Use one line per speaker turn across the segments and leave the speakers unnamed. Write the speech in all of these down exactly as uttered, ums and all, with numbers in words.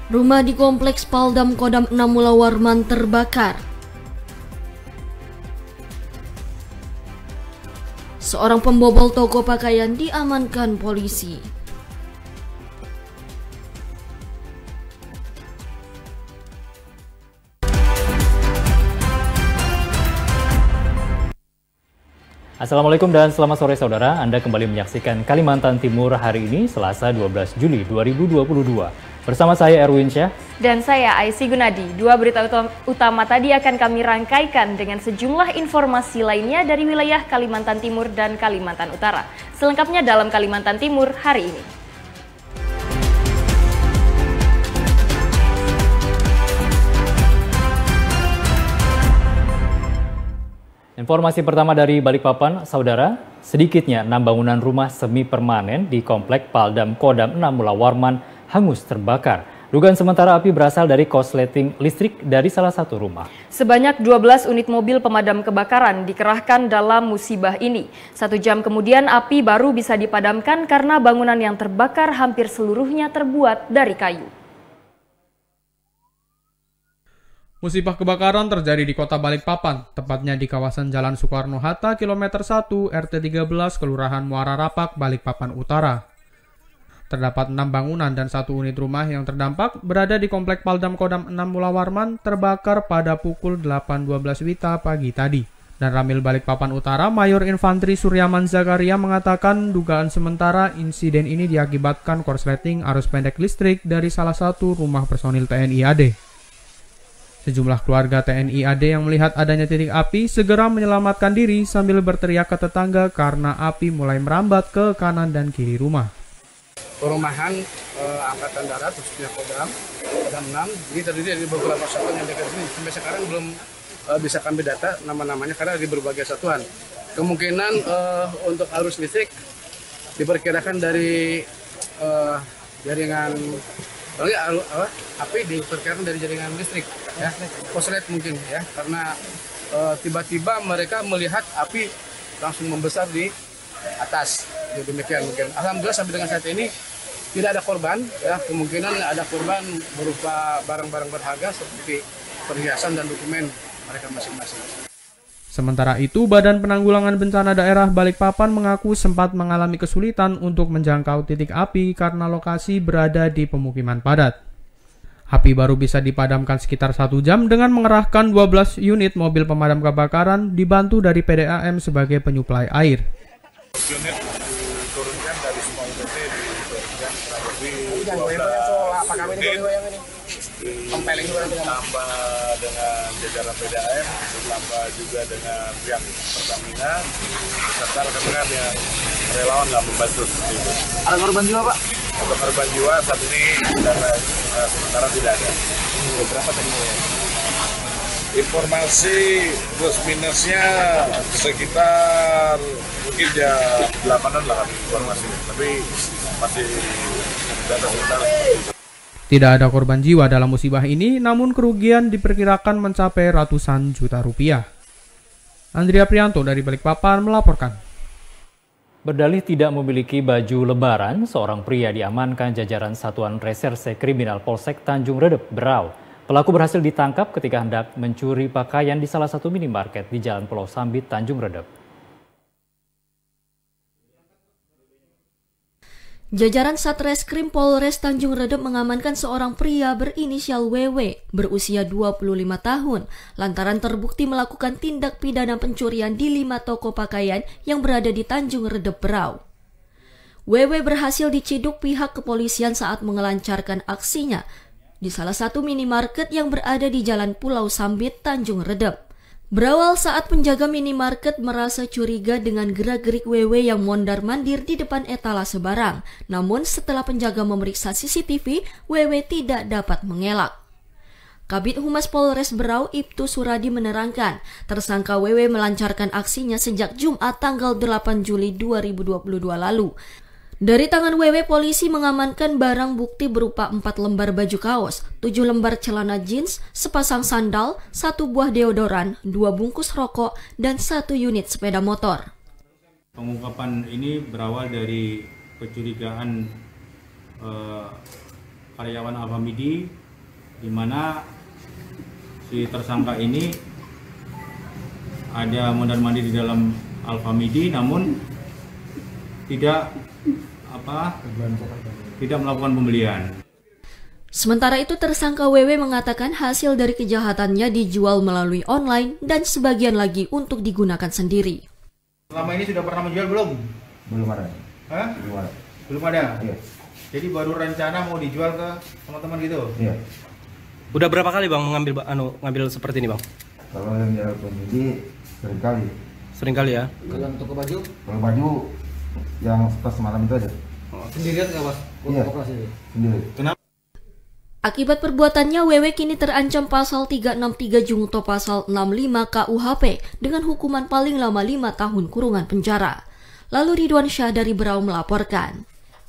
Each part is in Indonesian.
Rumah di Kompleks Paldam Kodam enam Mula Warman terbakar. Seorang pembobol toko pakaian diamankan polisi.
Assalamualaikum dan selamat sore saudara. Anda kembali menyaksikan Kalimantan Timur hari ini, Selasa dua belas Juli dua ribu dua puluh dua. Bersama saya Erwin Syah. Dan saya Aisy Gunadi. Dua berita utama tadi akan kami rangkaikan dengan sejumlah informasi lainnya dari wilayah Kalimantan Timur dan Kalimantan Utara. Selengkapnya dalam Kalimantan Timur hari ini. Informasi pertama dari Balikpapan, saudara, sedikitnya enam bangunan rumah semi permanen di Komplek Paldam Kodam enam Mula Warman hangus terbakar. Dugaan sementara api berasal dari korsleting listrik dari salah satu rumah. Sebanyak dua belas unit mobil pemadam kebakaran dikerahkan dalam musibah ini. Satu jam kemudian api baru bisa dipadamkan karena bangunan yang terbakar hampir seluruhnya terbuat dari kayu.
Musibah kebakaran terjadi di kota Balikpapan, tepatnya di kawasan Jalan Soekarno-Hatta, kilometer satu, R T tiga belas, Kelurahan Muara Rapak, Balikpapan Utara. Terdapat enam bangunan dan satu unit rumah yang terdampak berada di Komplek Paldam Kodam enam Mula Warman terbakar pada pukul delapan dua belas Wita pagi tadi. Dan Ramil Balikpapan Utara, Mayor Infantri Suryaman Zakaria mengatakan dugaan sementara insiden ini diakibatkan korsleting arus pendek listrik dari salah satu rumah personil T N I A D. Sejumlah keluarga T N I A D yang melihat adanya titik api segera menyelamatkan diri sambil berteriak ke tetangga karena api mulai merambat ke kanan dan kiri rumah.
Perumahan eh, Angkatan Darat, khususnya Kodam, Kodam enam, ini terdiri dari beberapa satuan yang dekat sini. Sampai sekarang belum eh, bisa kami data nama-namanya karena di berbagai satuan. Kemungkinan eh, untuk arus listrik diperkirakan dari eh, jaringan apa, api diperkirakan dari jaringan listrik, ya, korslet mungkin, ya, karena tiba-tiba e, mereka melihat api langsung membesar di atas, ya, demikian mungkin. Alhamdulillah sampai dengan saat ini tidak ada korban, ya, kemungkinan ada korban berupa barang-barang berharga seperti perhiasan dan dokumen mereka masing-masing.
Sementara itu, Badan Penanggulangan Bencana Daerah Balikpapan mengaku sempat mengalami kesulitan untuk menjangkau titik api karena lokasi berada di pemukiman padat. Api baru bisa dipadamkan sekitar satu jam dengan mengerahkan dua belas unit mobil pemadam kebakaran dibantu dari P D A M sebagai penyuplai air.
Unit diturunkan dari semua U P T diturunkan kurang lebih dua belas unit. Ditambah dengan jajaran P D A M, ditambah juga dengan pihak Pertamina, beserta rekan-rekan yang relawan lah membantu seperti itu.
Ada korban jiwa, Pak?
Untuk korban jiwa saat ini data uh, sementara tidak ada.
Berapa tadi ya?
Informasi plus minusnya sekitar mungkin jam delapanan lah informasinya, tapi masih data sementara.
Tidak ada korban jiwa dalam musibah ini, namun kerugian diperkirakan mencapai ratusan juta rupiah. Andrea Prianto dari Balikpapan melaporkan.
Berdalih tidak memiliki baju lebaran, seorang pria diamankan jajaran Satuan Reserse Kriminal Polsek Tanjung Redep, Berau. Pelaku berhasil ditangkap ketika hendak mencuri pakaian di salah satu minimarket di Jalan Pulau Sambit, Tanjung Redep.
Jajaran Satreskrim Polres Tanjung Redep mengamankan seorang pria berinisial W W berusia dua puluh lima tahun lantaran terbukti melakukan tindak pidana pencurian di lima toko pakaian yang berada di Tanjung Redep, Berau. W W berhasil diciduk pihak kepolisian saat mengelancarkan aksinya di salah satu minimarket yang berada di Jalan Pulau Sambit, Tanjung Redep. Berawal saat penjaga minimarket merasa curiga dengan gerak-gerik W W yang mondar-mandir di depan etalase barang. Namun setelah penjaga memeriksa C C T V, W W tidak dapat mengelak. Kabid Humas Polres Berau Ibtu Suradi menerangkan, tersangka W W melancarkan aksinya sejak Jumat tanggal delapan Juli dua ribu dua puluh dua lalu. Dari tangan W W, polisi mengamankan barang bukti berupa empat lembar baju kaos, tujuh lembar celana jeans, sepasang sandal, satu buah deodoran, dua bungkus rokok, dan satu unit sepeda motor.
Pengungkapan ini berawal dari kecurigaan eh, karyawan Alfamidi, di mana si tersangka ini ada mondar-mandir di dalam Alfamidi, namun tidak apa tidak melakukan pembelian.
Sementara itu tersangka W W mengatakan hasil dari kejahatannya dijual melalui online dan sebagian lagi untuk digunakan sendiri.
Selama ini sudah pernah menjual belum?
Belum ada.
Hah?
Belum ada.
Belum ada?
Iya.
Jadi baru rencana mau dijual ke teman-teman gitu?
Iya.
Udah berapa kali bang mengambil anu ngambil seperti ini bang?
Kalau yang di Alfamidi sering kali.
Sering kali ya?
Kalau untuk baju?
Kalau baju yang pas semalam itu aja.
Oh, sendirian nggak mas?
Iya. Sendiri.
Kenapa?
Akibat perbuatannya, W W kini terancam pasal tiga enam tiga jungto pasal enam puluh lima K U H P dengan hukuman paling lama lima tahun kurungan penjara. Lalu Ridwan Syah dari Berau melaporkan.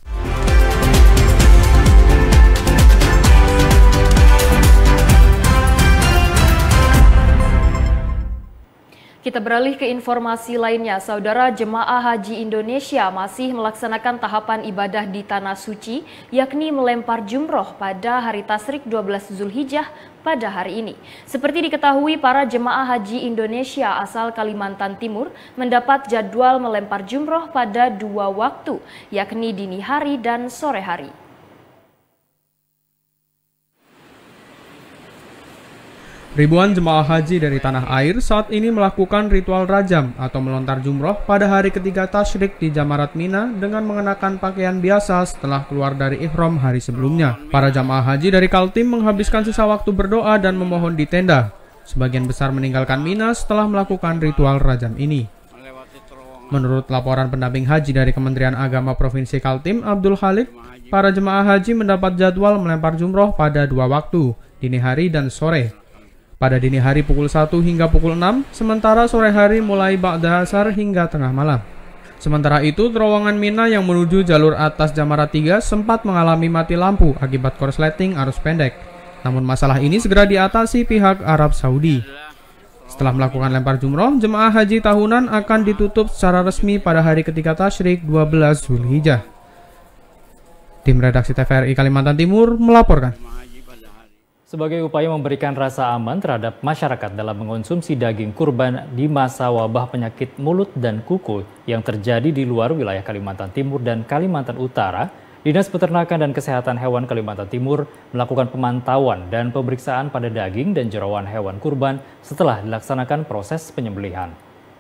Kita beralih ke informasi lainnya. Saudara, jemaah haji Indonesia masih melaksanakan tahapan ibadah di Tanah Suci, yakni melempar jumroh pada hari Tasyrik dua belas Zulhijjah pada hari ini. Seperti diketahui, para jemaah haji Indonesia asal Kalimantan Timur mendapat jadwal melempar jumroh pada dua waktu, yakni dini hari dan sore hari.
Ribuan jemaah haji dari tanah air saat ini melakukan ritual rajam atau melontar jumroh pada hari ketiga tasyrik di Jamarat Mina dengan mengenakan pakaian biasa setelah keluar dari ihram hari sebelumnya. Para jemaah haji dari Kaltim menghabiskan sisa waktu berdoa dan memohon di tenda. Sebagian besar meninggalkan Mina setelah melakukan ritual rajam ini. Menurut laporan pendamping haji dari Kementerian Agama Provinsi Kaltim, Abdul Khalik, para jemaah haji mendapat jadwal melempar jumroh pada dua waktu, dini hari dan sore. Pada dini hari pukul satu hingga pukul enam, sementara sore hari mulai ba'da asar hingga tengah malam. Sementara itu, terowongan Mina yang menuju jalur atas Jamarat tiga sempat mengalami mati lampu akibat korsleting arus pendek. Namun masalah ini segera diatasi pihak Arab Saudi. Setelah melakukan lempar jumroh, jemaah haji tahunan akan ditutup secara resmi pada hari ketiga tasyrik dua belas Zulhijjah. Tim redaksi T V R I Kalimantan Timur melaporkan.
Sebagai upaya memberikan rasa aman terhadap masyarakat dalam mengonsumsi daging kurban di masa wabah penyakit mulut dan kuku yang terjadi di luar wilayah Kalimantan Timur dan Kalimantan Utara, Dinas Peternakan dan Kesehatan Hewan Kalimantan Timur melakukan pemantauan dan pemeriksaan pada daging dan jeroan hewan kurban setelah dilaksanakan proses penyembelihan.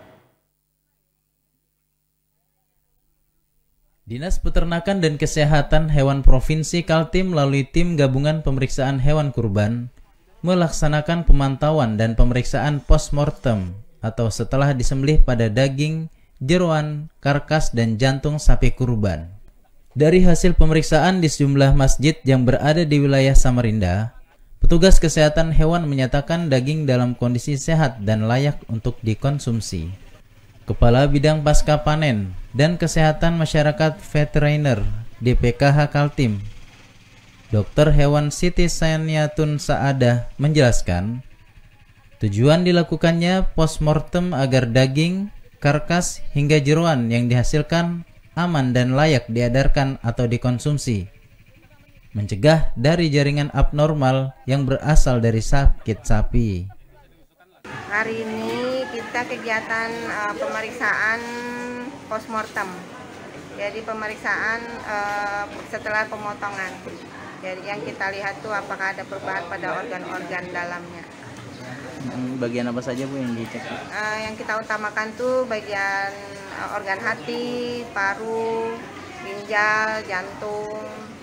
Dinas Peternakan dan Kesehatan Hewan Provinsi Kaltim melalui tim gabungan pemeriksaan hewan kurban melaksanakan pemantauan dan pemeriksaan postmortem atau setelah disembelih pada daging, jeroan, karkas, dan jantung sapi kurban. Dari hasil pemeriksaan di sejumlah masjid yang berada di wilayah Samarinda, petugas kesehatan hewan menyatakan daging dalam kondisi sehat dan layak untuk dikonsumsi. Kepala Bidang Pasca Panen dan Kesehatan Masyarakat Veteriner D P K H Kaltim, Dokter Hewan Siti Saniatun Saadah menjelaskan, tujuan dilakukannya postmortem agar daging, karkas, hingga jeroan yang dihasilkan aman dan layak diedarkan atau dikonsumsi, mencegah dari jaringan abnormal yang berasal dari sakit sapi.
Hari ini kita kegiatan uh, pemeriksaan postmortem. Jadi pemeriksaan uh, setelah pemotongan. Jadi yang kita lihat tuh apakah ada perubahan pada organ-organ dalamnya.
Bagian apa saja Bu yang dicek?
Uh, yang kita utamakan tuh bagian uh, organ hati, paru, ginjal, jantung,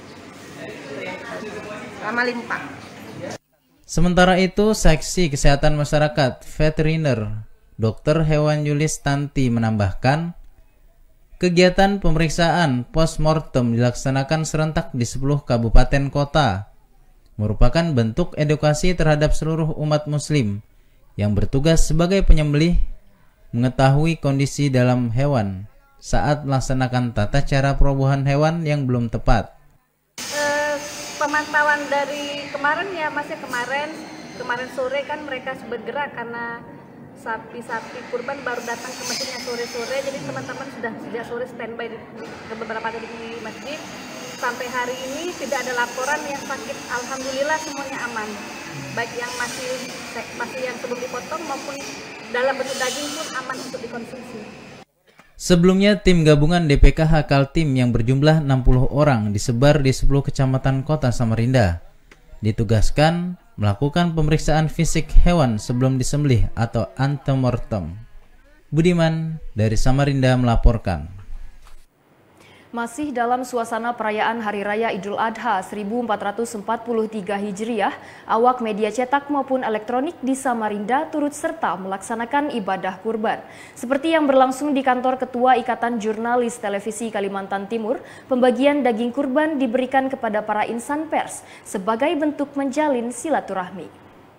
sama limpa.
Sementara itu, Seksi Kesehatan Masyarakat Veteriner Dokter Hewan Yulis Tanti menambahkan, kegiatan pemeriksaan postmortem dilaksanakan serentak di sepuluh kabupaten kota, merupakan bentuk edukasi terhadap seluruh umat muslim yang bertugas sebagai penyembelih mengetahui kondisi dalam hewan saat melaksanakan tata cara perobohan hewan yang belum tepat.
Pemantauan dari kemarin ya masih kemarin kemarin sore kan mereka bergerak karena sapi-sapi kurban baru datang ke masjidnya sore-sore, jadi teman-teman sudah sejak sore standby di, ke beberapa titik di masjid. sampai hari ini tidak ada laporan yang sakit. Alhamdulillah semuanya aman. Baik yang masih masih yang sebelum dipotong maupun dalam bentuk daging pun aman untuk dikonsumsi.
Sebelumnya, tim gabungan D P K H Kaltim yang berjumlah enam puluh orang disebar di sepuluh kecamatan kota Samarinda ditugaskan melakukan pemeriksaan fisik hewan sebelum disembelih atau antemortem. Budiman dari Samarinda melaporkan.
Masih dalam suasana perayaan Hari Raya Idul Adha seribu empat ratus empat puluh tiga Hijriah, awak media cetak maupun elektronik di Samarinda turut serta melaksanakan ibadah kurban. Seperti yang berlangsung di kantor Ketua Ikatan Jurnalis Televisi Kalimantan Timur, pembagian daging kurban diberikan kepada para insan pers sebagai bentuk menjalin silaturahmi.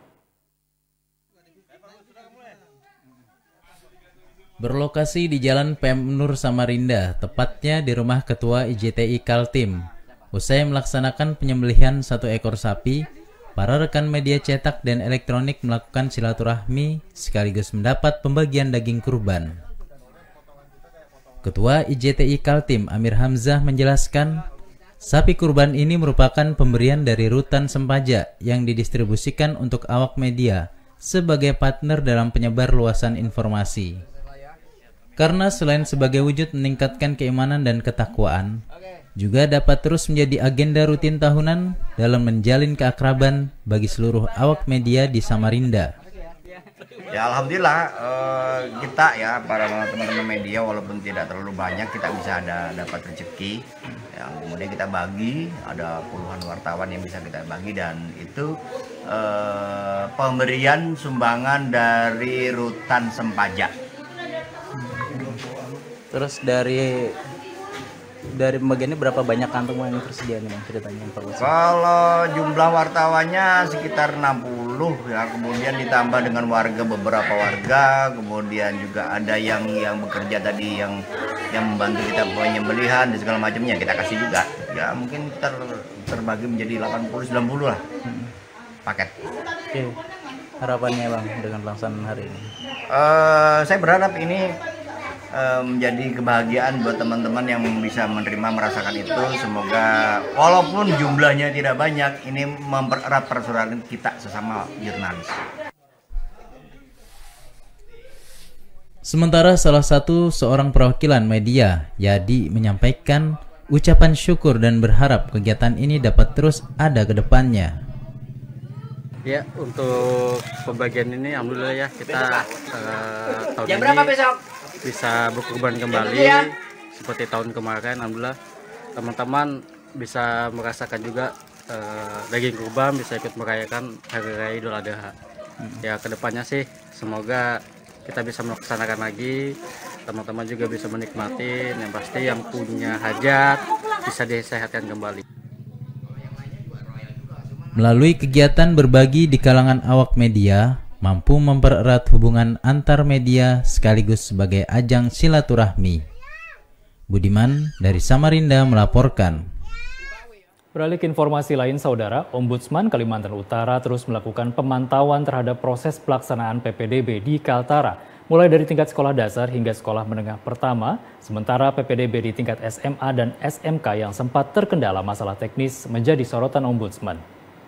Berlokasi di Jalan Pem Nur Samarinda, tepatnya di rumah Ketua I J T I Kaltim. Usai melaksanakan penyembelihan satu ekor sapi, para rekan media cetak dan elektronik melakukan silaturahmi sekaligus mendapat pembagian daging kurban. Ketua I J T I Kaltim Amir Hamzah menjelaskan, sapi kurban ini merupakan pemberian dari Rutan Sempaja yang didistribusikan untuk awak media sebagai partner dalam penyebar luasan informasi. Karena selain sebagai wujud meningkatkan keimanan dan ketakwaan, juga dapat terus menjadi agenda rutin tahunan dalam menjalin keakraban bagi seluruh awak media di Samarinda.
Ya alhamdulillah eh, kita ya para teman-teman media walaupun tidak terlalu banyak kita bisa ada dapat rezeki yang kemudian kita bagi, ada puluhan wartawan yang bisa kita bagi dan itu eh, pemberian sumbangan dari Rutan Sempaja.
Terus dari dari pembagiannya berapa banyak kantong yang tersedia nih Bang ceritanya?
Kalau jumlah wartawannya sekitar enam puluh ya, kemudian ditambah dengan warga beberapa warga, kemudian juga ada yang yang bekerja tadi yang yang membantu kita penyembelihan dan segala macamnya kita kasih juga. Ya mungkin ter, terbagi menjadi delapan puluh sembilan puluh lah paket.
Oke. Harapannya Bang dengan pelaksanaan hari ini?
Uh, saya berharap ini menjadi kebahagiaan buat teman-teman yang bisa menerima merasakan itu. Semoga walaupun jumlahnya tidak banyak, ini mempererat persaudaraan kita sesama jurnalis.
Sementara salah satu seorang perwakilan media, Yadi, menyampaikan ucapan syukur dan berharap kegiatan ini dapat terus ada ke depannya.
Ya, untuk pembagian ini alhamdulillah ya kita uh, tahun
Jam berapa
ini
besok?
Bisa berkurban kembali ya. Seperti tahun kemarin. Alhamdulillah teman-teman bisa merasakan juga uh, daging kurban, bisa ikut merayakan Hari Raya Idul Adha. hmm. Ya kedepannya sih semoga kita bisa melaksanakan lagi, teman-teman juga bisa menikmati, yang pasti yang punya hajat bisa disehatkan kembali.
Melalui kegiatan berbagi di kalangan awak media, mampu mempererat hubungan antar media sekaligus sebagai ajang silaturahmi. Budiman dari Samarinda melaporkan.
Beralih ke informasi lain, Saudara, Ombudsman Kalimantan Utara terus melakukan pemantauan terhadap proses pelaksanaan P P D B di Kaltara, mulai dari tingkat sekolah dasar hingga sekolah menengah pertama, sementara P P D B di tingkat S M A dan S M K yang sempat terkendala masalah teknis menjadi sorotan Ombudsman.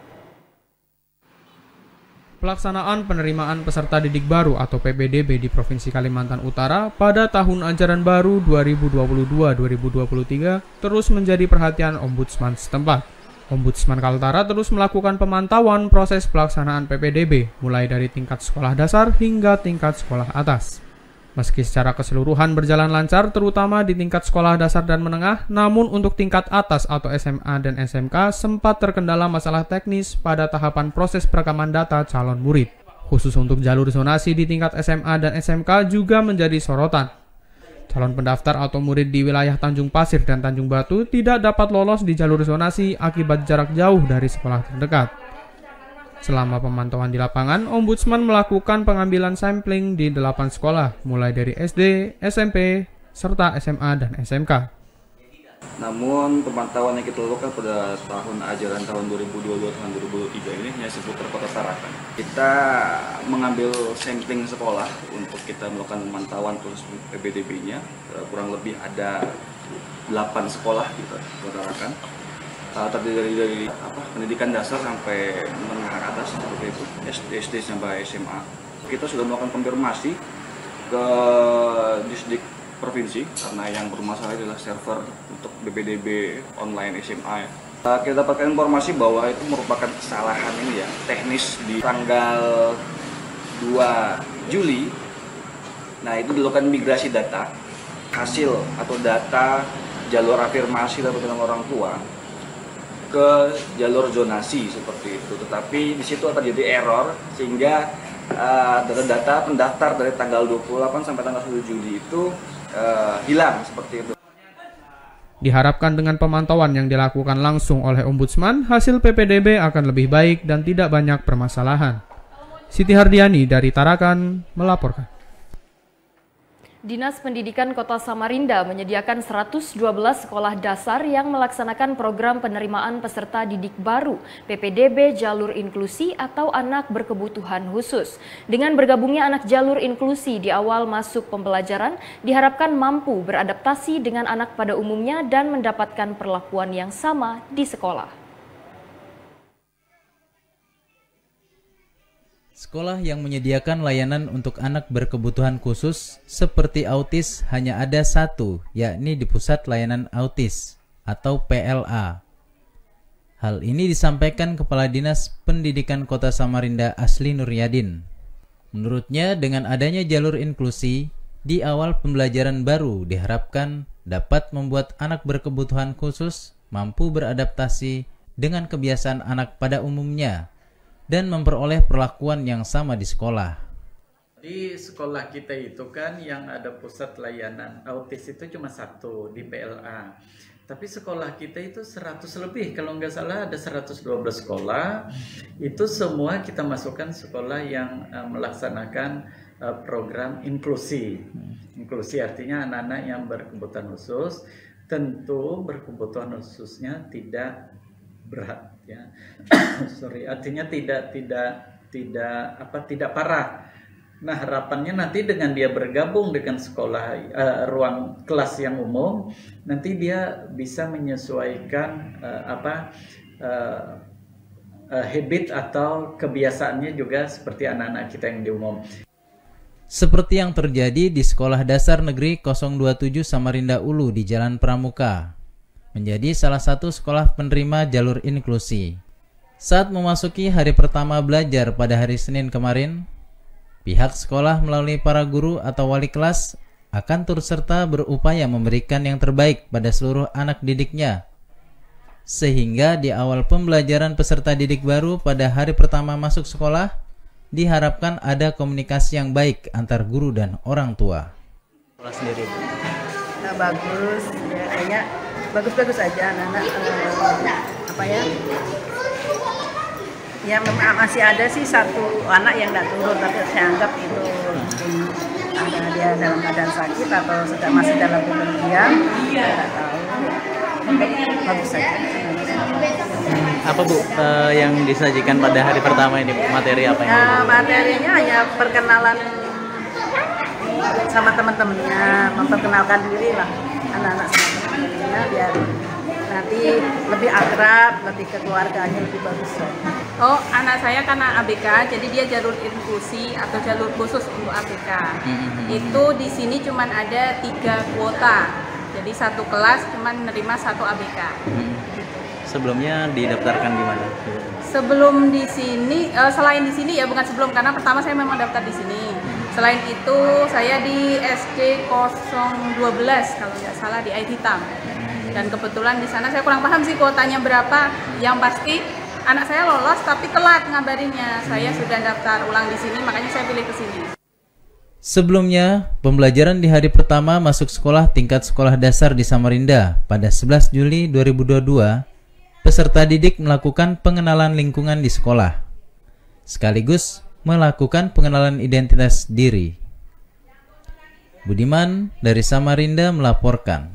Pelaksanaan penerimaan peserta didik baru atau P P D B di Provinsi Kalimantan Utara pada tahun ajaran baru dua ribu dua puluh dua dua ribu dua puluh tiga terus menjadi perhatian Ombudsman setempat. Ombudsman Kaltara terus melakukan pemantauan proses pelaksanaan P P D B mulai dari tingkat sekolah dasar hingga tingkat sekolah atas. Meski secara keseluruhan berjalan lancar terutama di tingkat sekolah dasar dan menengah, namun untuk tingkat atas atau S M A dan S M K sempat terkendala masalah teknis pada tahapan proses perekaman data calon murid. Khusus untuk jalur zonasi di tingkat S M A dan S M K juga menjadi sorotan. Calon pendaftar atau murid di wilayah Tanjung Pasir dan Tanjung Batu tidak dapat lolos di jalur zonasi akibat jarak jauh dari sekolah terdekat. Selama pemantauan di lapangan, Ombudsman melakukan pengambilan sampling di delapan sekolah, mulai dari S D, S M P, serta S M A dan S M K.
Namun pemantauan yang kita lakukan pada tahun ajaran tahun dua ribu dua puluh dua tahun dua ribu dua puluh tiga ini hanya seputar Kota Tarakan. Kita mengambil sampling sekolah untuk kita melakukan pemantauan proses P P D B-nya, kurang lebih ada delapan sekolah kita utarakan. Uh, terdiri dari, dari apa, pendidikan dasar sampai menengah ke atas seperti itu, S D, S D sampai S M A. Kita sudah melakukan konfirmasi ke Disdik Provinsi karena yang bermasalah adalah server untuk B P D B online S M A. Ya. Uh, kita dapatkan informasi bahwa itu merupakan kesalahan ini ya, teknis di tanggal dua Juli. Nah, itu dilakukan migrasi data, hasil atau data jalur afirmasi dari orang tua ke jalur zonasi seperti itu. Tetapi di situ terjadi error sehingga data-data uh, pendaftar dari tanggal dua puluh delapan sampai tanggal satu Juli itu uh, hilang seperti itu.
Diharapkan dengan pemantauan yang dilakukan langsung oleh Ombudsman, hasil P P D B akan lebih baik dan tidak banyak permasalahan. Siti Hardiani dari Tarakan melaporkan.
Dinas Pendidikan Kota Samarinda menyediakan seratus dua belas sekolah dasar yang melaksanakan program penerimaan peserta didik baru P P D B Jalur Inklusi atau anak berkebutuhan khusus. Dengan bergabungnya anak jalur inklusi di awal masuk pembelajaran, diharapkan mampu beradaptasi dengan anak pada umumnya dan mendapatkan perlakuan yang sama di sekolah.
Sekolah yang menyediakan layanan untuk anak berkebutuhan khusus seperti autis hanya ada satu, yakni di Pusat Layanan Autis atau P L A. Hal ini disampaikan Kepala Dinas Pendidikan Kota Samarinda Asli Nuryadin. Menurutnya, dengan adanya jalur inklusi, di awal pembelajaran baru diharapkan dapat membuat anak berkebutuhan khusus mampu beradaptasi dengan kebiasaan anak pada umumnya dan memperoleh perlakuan yang sama di sekolah.
Di sekolah kita itu kan yang ada pusat layanan autis itu cuma satu di P L A. Tapi sekolah kita itu seratus lebih, kalau nggak salah ada seratus dua belas sekolah. Itu semua kita masukkan sekolah yang uh, melaksanakan uh, program inklusi. Inklusi artinya anak-anak yang berkebutuhan khusus, tentu berkebutuhan khususnya tidak berat ya. Sorry, artinya tidak tidak tidak apa tidak parah. Nah, harapannya nanti dengan dia bergabung dengan sekolah uh, ruang kelas yang umum, nanti dia bisa menyesuaikan uh, apa uh, uh, habit atau kebiasaannya juga seperti anak-anak kita yang di umum.
Seperti yang terjadi di Sekolah Dasar Negeri nol dua tujuh Samarinda Ulu di Jalan Pramuka, menjadi salah satu sekolah penerima jalur inklusi. Saat memasuki hari pertama belajar pada hari Senin kemarin, pihak sekolah melalui para guru atau wali kelas akan turut serta berupaya memberikan yang terbaik pada seluruh anak didiknya. Sehingga di awal pembelajaran peserta didik baru pada hari pertama masuk sekolah, diharapkan ada komunikasi yang baik antar guru dan orang tua.
Sekolah sendiri.
Nah, bagus, ya, kayaknya bagus-bagus aja anak-anak uh, apa ya? Ya masih ada sih satu anak yang nggak turun, tapi saya anggap itu ada dia dalam keadaan sakit atau sedang masih dalam pengertian, nggak tahu. Bagus saja.
Apa Bu uh, yang disajikan pada hari pertama ini, materi apa yang?
Uh, materinya hanya perkenalan sama teman-temannya, memperkenalkan diri lah anak-anak sama teman-temannya biar nanti lebih akrab, lebih kekeluargaannya lebih bagus.
Oh, anak saya karena A B K, jadi dia jalur inklusi atau jalur khusus untuk A B K. Mm-hmm. Itu di sini cuma ada tiga kuota, jadi satu kelas cuma menerima satu A B K.
Mm-hmm. Sebelumnya didaftarkan di mana?
Sebelum di sini, uh, selain di sini ya bukan sebelum, karena pertama saya memang daftar di sini. Selain itu saya di S D nol satu dua kalau nggak salah di Air Hitam. Dan kebetulan di sana saya kurang paham sih kuotanya berapa. Yang pasti anak saya lolos tapi telat ngabarinnya. Saya sudah daftar ulang di sini, makanya saya pilih ke sini.
Sebelumnya, pembelajaran di hari pertama masuk sekolah tingkat sekolah dasar di Samarinda pada sebelas Juli dua ribu dua puluh dua, peserta didik melakukan pengenalan lingkungan di sekolah, sekaligus melakukan pengenalan identitas diri. Budiman dari Samarinda melaporkan.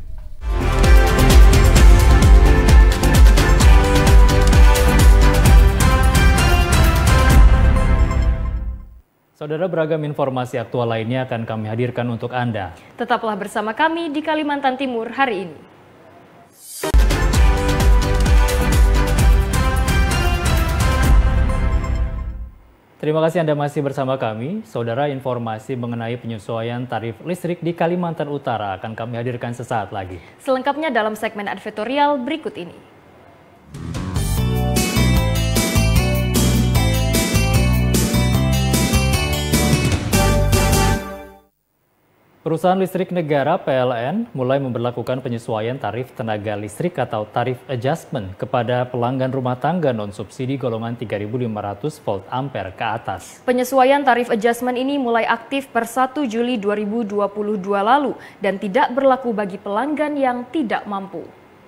Saudara, beragam informasi aktual lainnya akan kami hadirkan untuk Anda.
Tetaplah bersama kami di Kalimantan Timur hari ini.
Terima kasih Anda masih bersama kami. Saudara, informasi mengenai penyesuaian tarif listrik di Kalimantan Utara akan kami hadirkan sesaat lagi.
Selengkapnya dalam segmen advertorial berikut ini.
Perusahaan listrik negara P L N mulai memberlakukan penyesuaian tarif tenaga listrik atau tarif adjustment kepada pelanggan rumah tangga non-subsidi golongan tiga ribu lima ratus volt ampere ke atas.
Penyesuaian tarif adjustment ini mulai aktif per satu Juli dua ribu dua puluh dua lalu dan tidak berlaku bagi pelanggan yang tidak mampu.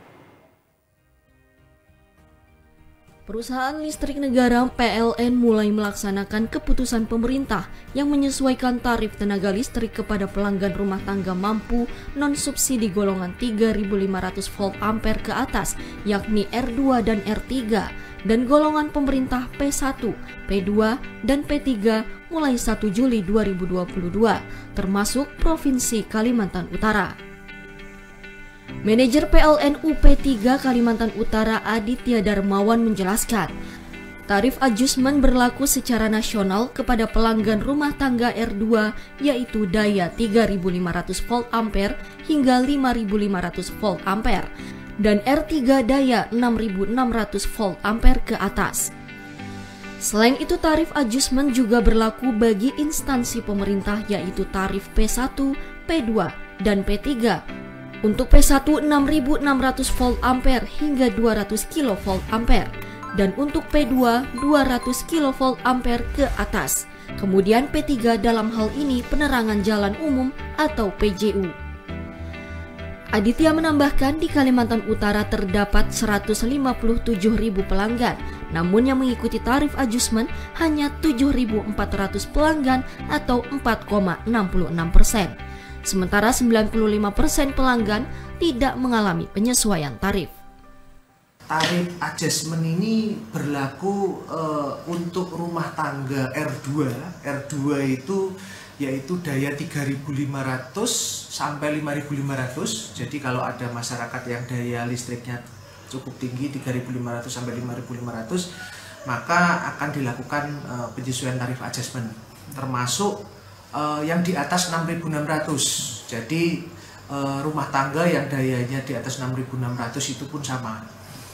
Perusahaan listrik negara P L N mulai melaksanakan keputusan pemerintah yang menyesuaikan tarif tenaga listrik kepada pelanggan rumah tangga mampu non-subsidi golongan tiga ribu lima ratus volt ampere ke atas, yakni R dua dan R tiga, dan golongan pemerintah P satu, P dua, dan P tiga mulai satu Juli dua ribu dua puluh dua, termasuk Provinsi Kalimantan Utara. Manajer P L N U P tiga Kalimantan Utara Aditya Darmawan menjelaskan, tarif adjustment berlaku secara nasional kepada pelanggan rumah tangga R dua yaitu daya tiga ribu lima ratus volt ampere hingga lima ribu lima ratus volt ampere dan R tiga daya enam ribu enam ratus volt ampere ke atas. Selain itu, tarif adjustment juga berlaku bagi instansi pemerintah yaitu tarif P satu, P dua, dan P tiga. Untuk P satu enam ribu enam ratus volt ampere hingga dua ratus kilovolt ampere dan untuk P dua dua ratus kilovolt ampere ke atas. Kemudian P tiga dalam hal ini penerangan jalan umum atau P J U. Aditya menambahkan di Kalimantan Utara terdapat seratus lima puluh tujuh ribu pelanggan, namun yang mengikuti tarif adjustment hanya tujuh ribu empat ratus pelanggan atau empat koma enam puluh enam persen. Sementara sembilan puluh lima persen pelanggan tidak mengalami penyesuaian tarif.
Tarif adjustment ini berlaku uh, untuk rumah tangga R dua. R dua itu yaitu daya tiga ribu lima ratus sampai lima ribu lima ratus. Jadi kalau ada masyarakat yang daya listriknya cukup tinggi tiga ribu lima ratus sampai lima ribu lima ratus, maka akan dilakukan uh, penyesuaian tarif adjustment, termasuk Uh, yang di atas enam ribu enam ratus. Jadi uh, rumah tangga yang dayanya di atas enam ribu enam ratus itu pun sama.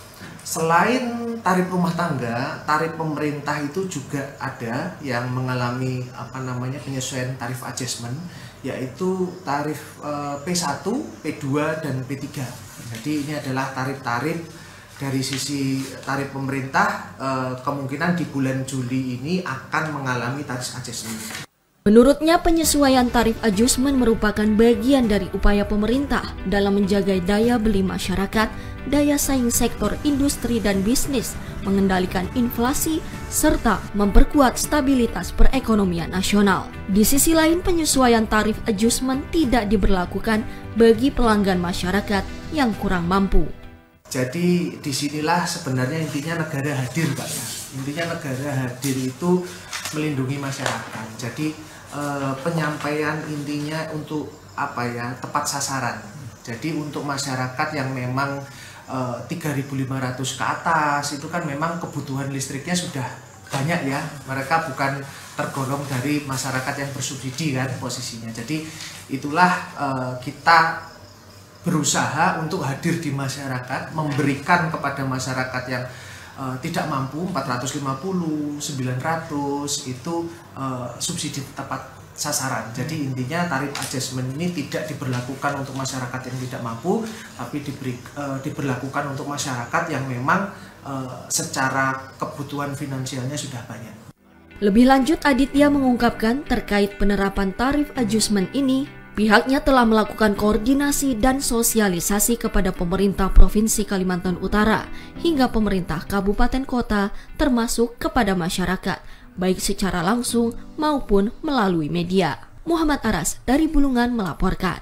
Selain tarif rumah tangga, tarif pemerintah itu juga ada yang mengalami apa namanya penyesuaian tarif adjustment, yaitu tarif uh, P satu, P dua, dan P tiga. Jadi ini adalah tarif-tarif dari sisi tarif pemerintah, uh, kemungkinan di bulan Juli ini akan mengalami tarif adjustment.
Menurutnya, penyesuaian tarif adjustment merupakan bagian dari upaya pemerintah dalam menjaga daya beli masyarakat, daya saing sektor industri dan bisnis, mengendalikan inflasi, serta memperkuat stabilitas perekonomian nasional. Di sisi lain, penyesuaian tarif adjustment tidak diberlakukan bagi pelanggan masyarakat yang kurang mampu.
Jadi disinilah sebenarnya intinya negara hadir, Pak ya. Intinya negara hadir itu melindungi masyarakat. Jadi eh, penyampaian intinya untuk apa ya, tepat sasaran. Jadi untuk masyarakat yang memang eh, tiga ribu lima ratus ke atas itu kan memang kebutuhan listriknya sudah banyak ya. Mereka bukan tergolong dari masyarakat yang bersubsidi kan posisinya. Jadi itulah eh, kita berusaha untuk hadir di masyarakat, memberikan kepada masyarakat yang uh, tidak mampu empat ratus lima puluh, sembilan ratus itu uh, subsidi tepat sasaran. Jadi intinya tarif adjustment ini tidak diberlakukan untuk masyarakat yang tidak mampu, tapi diberi, uh, diberlakukan untuk masyarakat yang memang uh, secara kebutuhan finansialnya sudah banyak.
Lebih lanjut, Aditya mengungkapkan terkait penerapan tarif adjustment ini, pihaknya telah melakukan koordinasi dan sosialisasi kepada pemerintah Provinsi Kalimantan Utara hingga pemerintah kabupaten kota termasuk kepada masyarakat, baik secara langsung maupun melalui media. Muhammad Aras dari Bulungan melaporkan.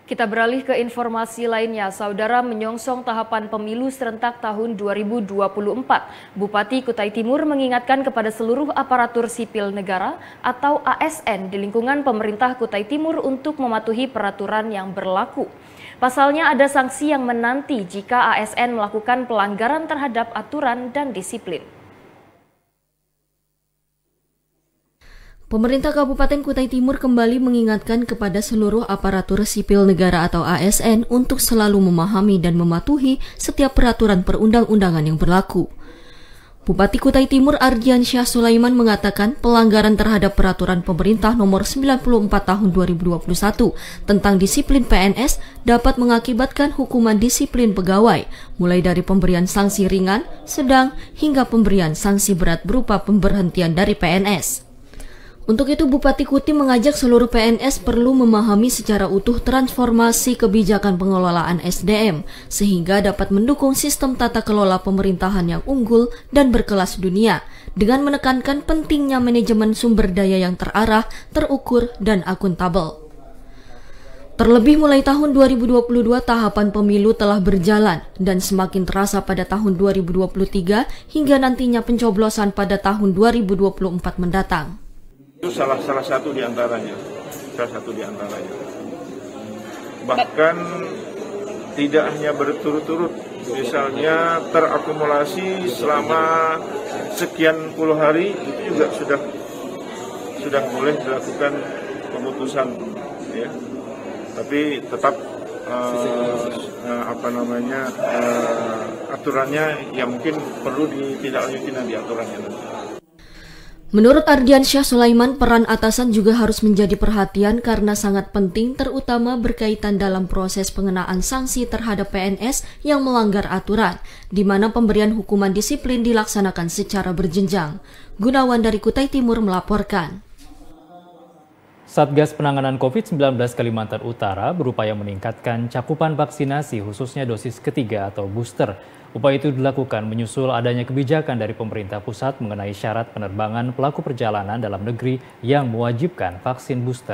Kita beralih ke informasi lainnya. Saudara, menyongsong tahapan pemilu serentak tahun dua ribu dua puluh empat, Bupati Kutai Timur mengingatkan kepada seluruh aparatur sipil negara atau A S N di lingkungan pemerintah Kutai Timur untuk mematuhi peraturan yang berlaku. Pasalnya ada sanksi yang menanti jika A S N melakukan pelanggaran terhadap aturan dan disiplin.
Pemerintah Kabupaten Kutai Timur kembali mengingatkan kepada seluruh aparatur sipil negara atau A S N untuk selalu memahami dan mematuhi setiap peraturan perundang-undangan yang berlaku. Bupati Kutai Timur Ardiansyah Sulaiman mengatakan pelanggaran terhadap peraturan pemerintah nomor sembilan puluh empat tahun dua ribu dua puluh satu tentang disiplin P N S dapat mengakibatkan hukuman disiplin pegawai, mulai dari pemberian sanksi ringan, sedang, hingga pemberian sanksi berat berupa pemberhentian dari P N S. Untuk itu, Bupati Kuti mengajak seluruh P N S perlu memahami secara utuh transformasi kebijakan pengelolaan S D M, sehingga dapat mendukung sistem tata kelola pemerintahan yang unggul dan berkelas dunia, dengan menekankan pentingnya manajemen sumber daya yang terarah, terukur, dan akuntabel. Terlebih mulai tahun dua ribu dua puluh dua, tahapan pemilu telah berjalan dan semakin terasa pada tahun dua ribu dua puluh tiga hingga nantinya pencoblosan pada tahun dua ribu dua puluh empat mendatang.
Itu salah salah satu di antaranya, salah satu di antaranya. Bahkan tidak hanya berturut-turut, misalnya terakumulasi selama sekian puluh hari itu juga sudah sudah boleh dilakukan pemutusan, ya. Tapi tetap uh, uh, apa namanya uh, aturannya yang mungkin perlu ditindaklanjuti nanti aturannya nanti.
Menurut Ardiansyah Sulaiman, peran atasan juga harus menjadi perhatian karena sangat penting, terutama berkaitan dalam proses pengenaan sanksi terhadap P N S yang melanggar aturan, di mana pemberian hukuman disiplin dilaksanakan secara berjenjang. Gunawan dari Kutai Timur melaporkan.
Satgas Penanganan COVID sembilan belas Kalimantan Utara berupaya meningkatkan cakupan vaksinasi khususnya dosis ketiga atau booster. Upaya itu dilakukan menyusul adanya kebijakan dari pemerintah pusat mengenai syarat penerbangan pelaku perjalanan dalam negeri yang mewajibkan vaksin booster.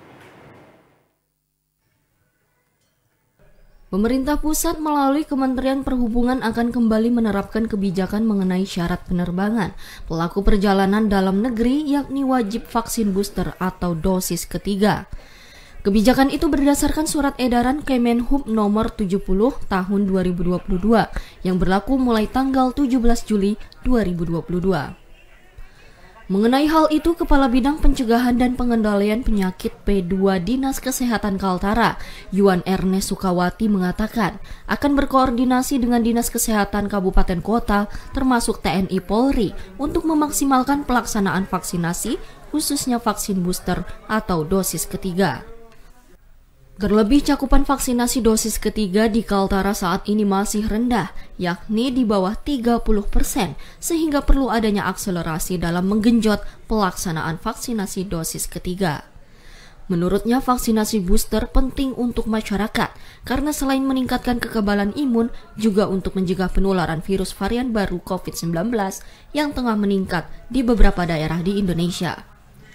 Pemerintah pusat melalui Kementerian Perhubungan akan kembali menerapkan kebijakan mengenai syarat penerbangan pelaku perjalanan dalam negeri, yakni wajib vaksin booster atau dosis ketiga. Kebijakan itu berdasarkan surat edaran Kemenhub nomor tujuh puluh tahun dua ribu dua puluh dua yang berlaku mulai tanggal tujuh belas Juli dua ribu dua puluh dua. Mengenai hal itu, Kepala Bidang Pencegahan dan Pengendalian Penyakit P dua Dinas Kesehatan Kaltara, Yuan Ernest Sukawati mengatakan akan berkoordinasi dengan Dinas Kesehatan Kabupaten Kota termasuk T N I Polri untuk memaksimalkan pelaksanaan vaksinasi, khususnya vaksin booster atau dosis ketiga. Terlebih cakupan vaksinasi dosis ketiga di Kaltara saat ini masih rendah, yakni di bawah tiga puluh persen, sehingga perlu adanya akselerasi dalam menggenjot pelaksanaan vaksinasi dosis ketiga. Menurutnya, vaksinasi booster penting untuk masyarakat, karena selain meningkatkan kekebalan imun, juga untuk mencegah penularan virus varian baru COVID sembilan belas yang tengah meningkat di beberapa daerah di Indonesia.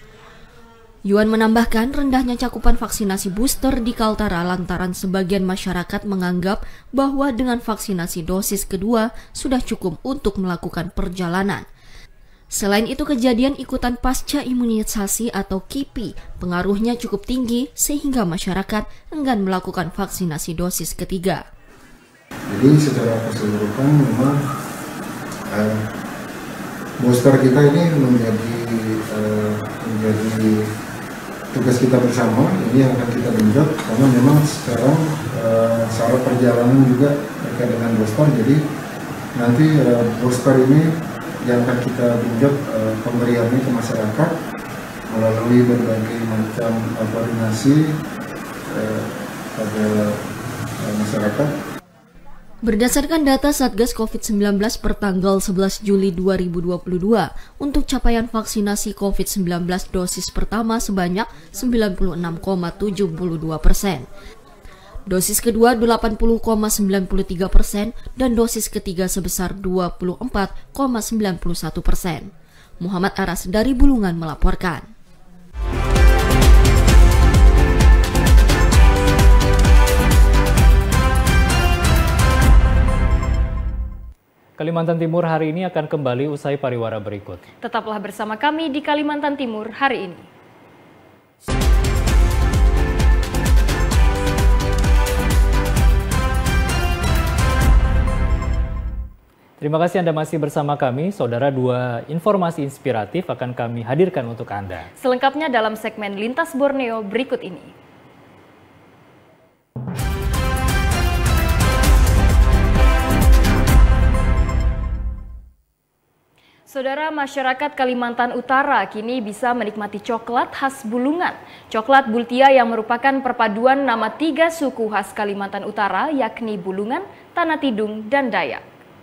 Yuan menambahkan rendahnya cakupan vaksinasi booster di Kaltara lantaran sebagian masyarakat menganggap bahwa dengan vaksinasi dosis kedua sudah cukup untuk melakukan perjalanan. Selain itu, kejadian ikutan pasca imunisasi atau K I P I pengaruhnya cukup tinggi sehingga masyarakat enggan melakukan vaksinasi dosis ketiga.
Jadi secara keseluruhan memang eh, booster kita ini menjadi eh, menjadi tugas kita bersama, ini yang akan kita genjot karena memang sekarang uh, syarat perjalanan juga terkait dengan booster, jadi nanti uh, booster ini yang akan kita genjot uh, pemberiannya ke masyarakat melalui berbagai macam uh, koordinasi uh, pada uh, masyarakat.
Berdasarkan data Satgas COVID sembilan belas per tanggal sebelas Juli dua ribu dua puluh dua, untuk capaian vaksinasi COVID sembilan belas dosis pertama sebanyak sembilan puluh enam koma tujuh dua persen. Dosis kedua delapan puluh koma sembilan tiga persen dan dosis ketiga sebesar dua puluh empat koma sembilan satu persen. Muhammad Aras dari Bulungan melaporkan.
Kalimantan Timur hari ini akan kembali usai pariwara berikut.
Tetaplah bersama kami di Kalimantan Timur hari ini.
Terima kasih Anda masih bersama kami. Saudara, dua informasi inspiratif akan kami hadirkan untuk Anda.
Selengkapnya dalam segmen Lintas Borneo berikut ini. Saudara, masyarakat Kalimantan Utara kini bisa menikmati coklat khas Bulungan. Coklat Bultia yang merupakan perpaduan nama tiga suku khas Kalimantan Utara, yakni Bulungan, Tanah Tidung, dan Dayak.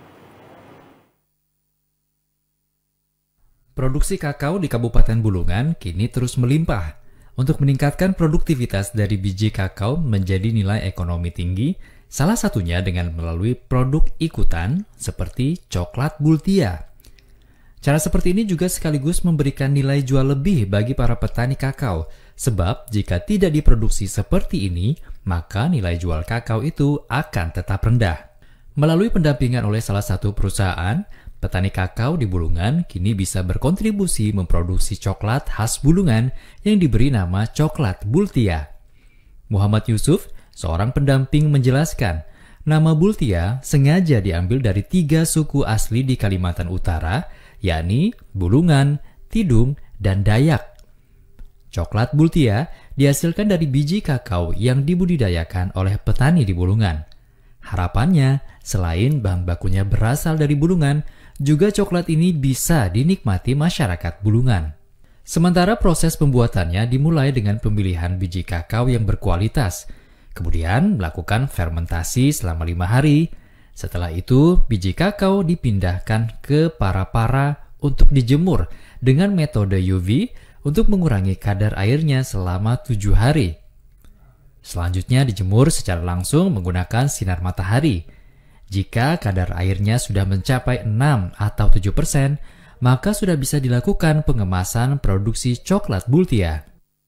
Produksi kakao di Kabupaten Bulungan kini terus melimpah. Untuk meningkatkan produktivitas dari biji kakao menjadi nilai ekonomi tinggi, salah satunya dengan melalui produk ikutan seperti coklat Bultia. Cara seperti ini juga sekaligus memberikan nilai jual lebih bagi para petani kakao, sebab jika tidak diproduksi seperti ini, maka nilai jual kakao itu akan tetap rendah. Melalui pendampingan oleh salah satu perusahaan, petani kakao di Bulungan kini bisa berkontribusi memproduksi coklat khas Bulungan yang diberi nama coklat Bultia. Muhammad Yusuf, seorang pendamping, menjelaskan, nama Bultia sengaja diambil dari tiga suku asli di Kalimantan Utara, yakni Bulungan, Tidung, dan Dayak. Coklat Bultia dihasilkan dari biji kakao yang dibudidayakan oleh petani di Bulungan. Harapannya, selain bahan bakunya berasal dari Bulungan, juga coklat ini bisa dinikmati masyarakat Bulungan. Sementara proses pembuatannya dimulai dengan pemilihan biji kakao yang berkualitas, kemudian melakukan fermentasi selama lima hari. Setelah itu, biji kakao dipindahkan ke para-para untuk dijemur dengan metode U V untuk mengurangi kadar airnya selama tujuh hari. Selanjutnya dijemur secara langsung menggunakan sinar matahari. Jika kadar airnya sudah mencapai enam atau tujuh persen, maka sudah bisa dilakukan pengemasan produksi coklat Bultia.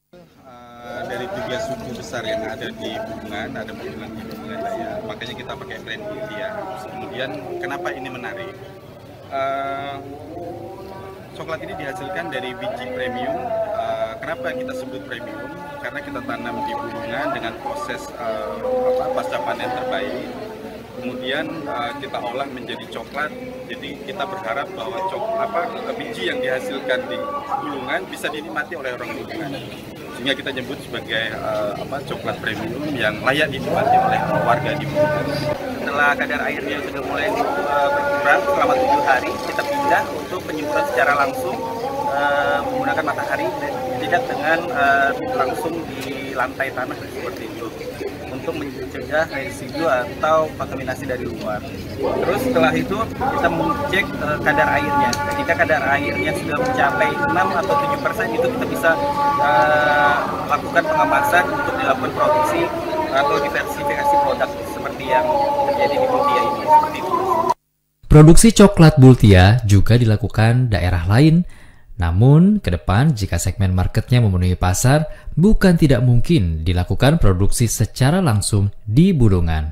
Dari tiga suku besar yang ada di Bulungan, ada Bulungan, Tidung, dan Dayak. Makanya kita pakai brand Bultia. Kemudian kenapa ini menarik? Uh, coklat ini dihasilkan dari biji premium. Uh, kenapa kita sebut premium? Karena kita tanam di Bulungan dengan proses uh, apa, pasca panen terbaik. Kemudian uh, kita olah menjadi coklat. Jadi kita berharap bahwa cok, apa, biji yang dihasilkan di Bulungan bisa dinikmati oleh orang Bulungan. Sehingga kita nyebut sebagai uh, apa, coklat premium yang layak dinikmati oleh warga di Bulungan. Setelah kadar airnya sudah mulai uh, berkurang selama tujuh hari, kita pindah untuk penyemuran secara langsung uh, menggunakan matahari dan tidak dengan uh, langsung di lantai tanah seperti itu, untuk mencegah residu atau kontaminasi dari luar. Terus setelah itu kita mengecek uh, kadar airnya. Ketika kadar airnya sudah mencapai enam atau tujuh persen, itu kita bisa uh, lakukan pengemasan untuk dilakukan produksi atau diversifikasi produk seperti yang terjadi di Bultia ini. Seperti itu.
Produksi coklat Bultia juga dilakukan daerah lain. Namun, ke depan jika segmen marketnya memenuhi pasar, bukan tidak mungkin dilakukan produksi secara langsung di Bulungan.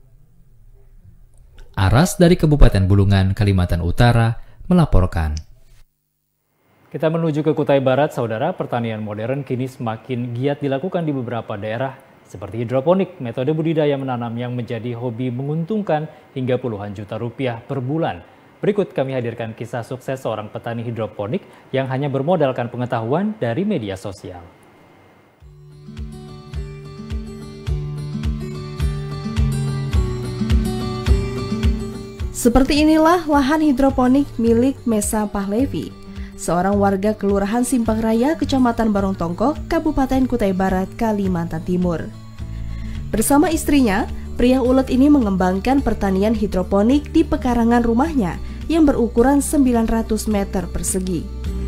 Aras dari Kabupaten Bulungan, Kalimantan Utara, melaporkan.
Kita menuju ke Kutai Barat, saudara. Pertanian modern kini semakin giat dilakukan di beberapa daerah, seperti hidroponik, metode budidaya menanam yang menjadi hobi menguntungkan hingga puluhan juta rupiah per bulan. Berikut kami hadirkan kisah sukses seorang petani hidroponik yang hanya bermodalkan pengetahuan dari media sosial.
Seperti inilah lahan hidroponik milik Mesa Pahlevi, seorang warga Kelurahan Simpang Raya, Kecamatan Barong Tongkok, Kabupaten Kutai Barat, Kalimantan Timur. Bersama istrinya, pria ulet ini mengembangkan pertanian hidroponik di pekarangan rumahnya yang berukuran sembilan ratus meter persegi.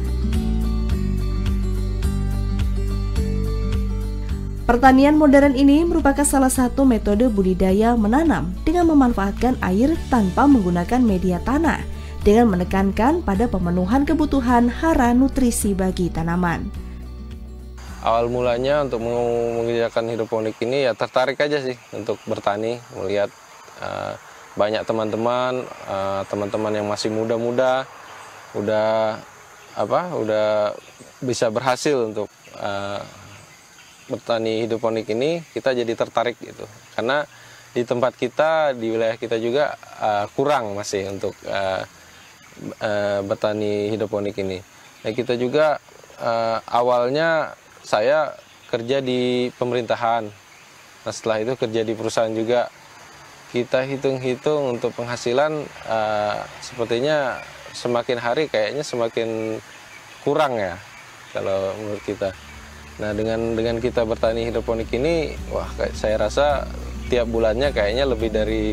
Pertanian modern ini merupakan salah satu metode budidaya menanam dengan memanfaatkan air tanpa menggunakan media tanah, dengan menekankan pada pemenuhan kebutuhan hara nutrisi bagi tanaman.
Awal mulanya untuk mengerjakan hidroponik ini ya tertarik aja sih untuk bertani, melihat uh, banyak teman-teman, uh, teman-teman yang masih muda-muda, udah apa, udah bisa berhasil untuk uh, bertani hidroponik ini, kita jadi tertarik gitu. Karena di tempat kita, di wilayah kita juga uh, kurang masih untuk uh, uh, bertani hidroponik ini. Nah, kita juga uh, awalnya saya kerja di pemerintahan. Nah, setelah itu kerja di perusahaan juga. Kita hitung-hitung untuk penghasilan uh, sepertinya semakin hari kayaknya semakin kurang ya kalau menurut kita. Nah, dengan dengan kita bertani hidroponik ini, wah, saya rasa tiap bulannya kayaknya lebih dari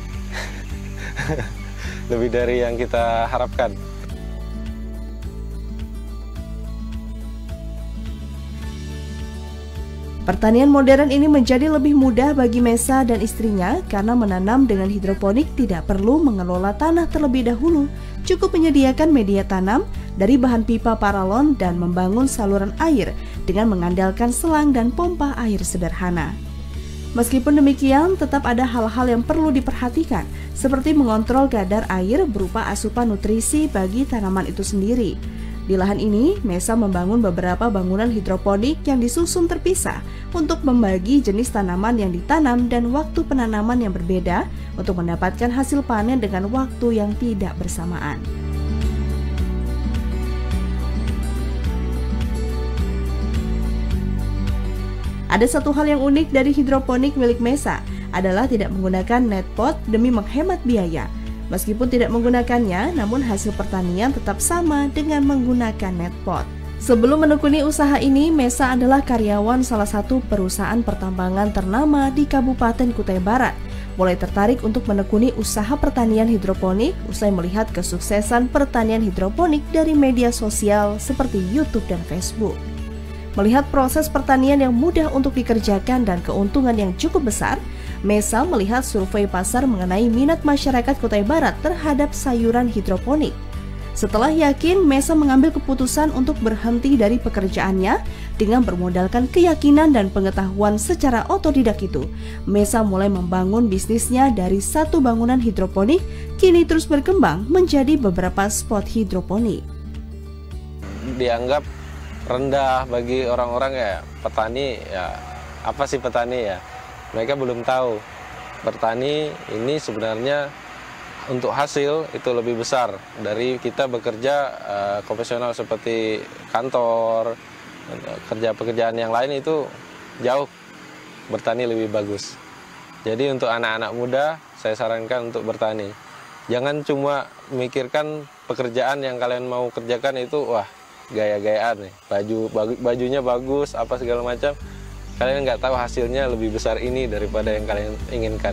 lebih dari yang kita harapkan.
Pertanian modern ini menjadi lebih mudah bagi Mesa dan istrinya karena menanam dengan hidroponik tidak perlu mengelola tanah terlebih dahulu, cukup menyediakan media tanam dari bahan pipa paralon dan membangun saluran air dengan mengandalkan selang dan pompa air sederhana. Meskipun demikian, tetap ada hal-hal yang perlu diperhatikan, seperti mengontrol kadar air berupa asupan nutrisi bagi tanaman itu sendiri. Di lahan ini, Mesa membangun beberapa bangunan hidroponik yang disusun terpisah untuk membagi jenis tanaman yang ditanam dan waktu penanaman yang berbeda untuk mendapatkan hasil panen dengan waktu yang tidak bersamaan. Ada satu hal yang unik dari hidroponik milik Mesa adalah tidak menggunakan net pot demi menghemat biaya. Meskipun tidak menggunakannya, namun hasil pertanian tetap sama dengan menggunakan net pot. Sebelum menekuni usaha ini, Mesa adalah karyawan salah satu perusahaan pertambangan ternama di Kabupaten Kutai Barat. Mulai tertarik untuk menekuni usaha pertanian hidroponik usai melihat kesuksesan pertanian hidroponik dari media sosial seperti YouTube dan Facebook. Melihat proses pertanian yang mudah untuk dikerjakan dan keuntungan yang cukup besar, Mesa melihat survei pasar mengenai minat masyarakat Kutai Barat terhadap sayuran hidroponik. Setelah yakin, Mesa mengambil keputusan untuk berhenti dari pekerjaannya dengan bermodalkan keyakinan dan pengetahuan secara otodidak itu. Mesa mulai membangun bisnisnya dari satu bangunan hidroponik, kini terus berkembang menjadi beberapa spot hidroponik.
Dianggap rendah bagi orang-orang ya, petani ya, apa sih petani ya? Mereka belum tahu bertani ini sebenarnya untuk hasil itu lebih besar dari kita bekerja uh, konvensional seperti kantor, kerja pekerjaan yang lain itu jauh bertani lebih bagus. Jadi untuk anak-anak muda saya sarankan untuk bertani. Jangan cuma mikirkan pekerjaan yang kalian mau kerjakan itu wah gaya-gayaan nih, baju bajunya bagus apa segala macam. Kalian nggak tahu hasilnya lebih besar ini daripada yang kalian inginkan.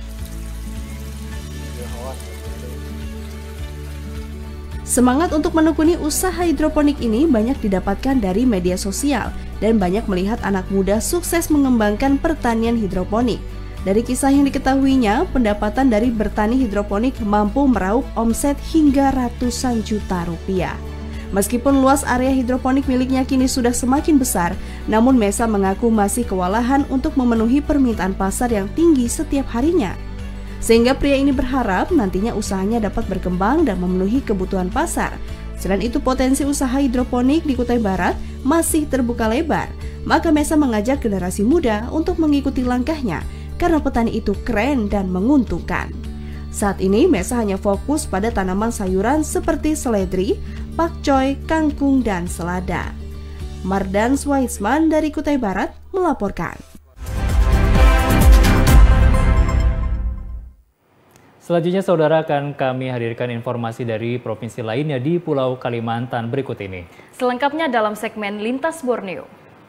Semangat untuk menekuni usaha hidroponik ini banyak didapatkan dari media sosial dan banyak melihat anak muda sukses mengembangkan pertanian hidroponik. Dari kisah yang diketahuinya, pendapatan dari bertani hidroponik mampu meraup omset hingga ratusan juta rupiah. Meskipun luas area hidroponik miliknya kini sudah semakin besar, namun Mesa mengaku masih kewalahan untuk memenuhi permintaan pasar yang tinggi setiap harinya. Sehingga pria ini berharap nantinya usahanya dapat berkembang dan memenuhi kebutuhan pasar. Selain itu, potensi usaha hidroponik di Kutai Barat masih terbuka lebar. Maka Mesa mengajak generasi muda untuk mengikuti langkahnya karena petani itu keren dan menguntungkan. Saat ini Mesa hanya fokus pada tanaman sayuran seperti seledri, pakcoy, kangkung, dan selada. Mardan Swaitsman dari Kutai Barat melaporkan.
Selanjutnya saudara akan kami hadirkan informasi dari provinsi lainnya di Pulau Kalimantan berikut ini.
Selengkapnya dalam segmen Lintas Borneo.